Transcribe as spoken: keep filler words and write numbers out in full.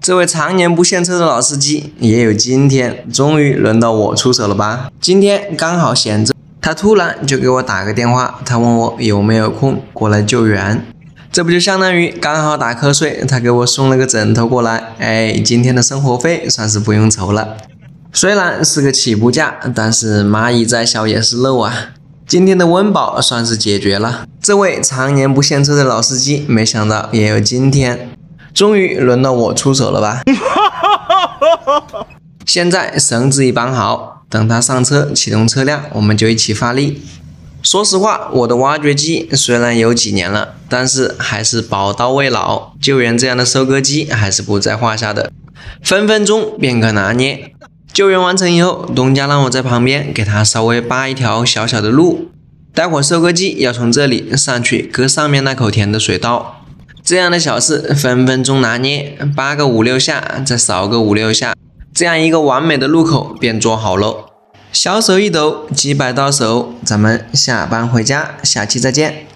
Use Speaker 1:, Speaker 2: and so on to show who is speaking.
Speaker 1: 这位常年不献车的老司机也有今天，终于轮到我出手了吧？今天刚好闲着，他突然就给我打个电话，他问我有没有空过来救援。这不就相当于刚好打瞌睡，他给我送了个枕头过来，哎，今天的生活费算是不用愁了。虽然是个起步价，但是蚂蚁再小也是肉啊。今天的温饱算是解决了。这位常年不献车的老司机，没想到也有今天。终于轮到我出手了吧？现在绳子一绑好，等他上车启动车辆，我们就一起发力。说实话，我的挖掘机虽然有几年了，但是还是宝刀未老，救援这样的收割机还是不在话下的，分分钟便可拿捏。救援完成以后，东家让我在旁边给他稍微扒一条小小的路，待会儿收割机要从这里上去割上面那口田的水稻。这样的小事分分钟拿捏，扒个五六下，再扫个五六下，这样一个完美的路口便做好喽。小手一抖，几百到手，咱们下班回家，下期再见。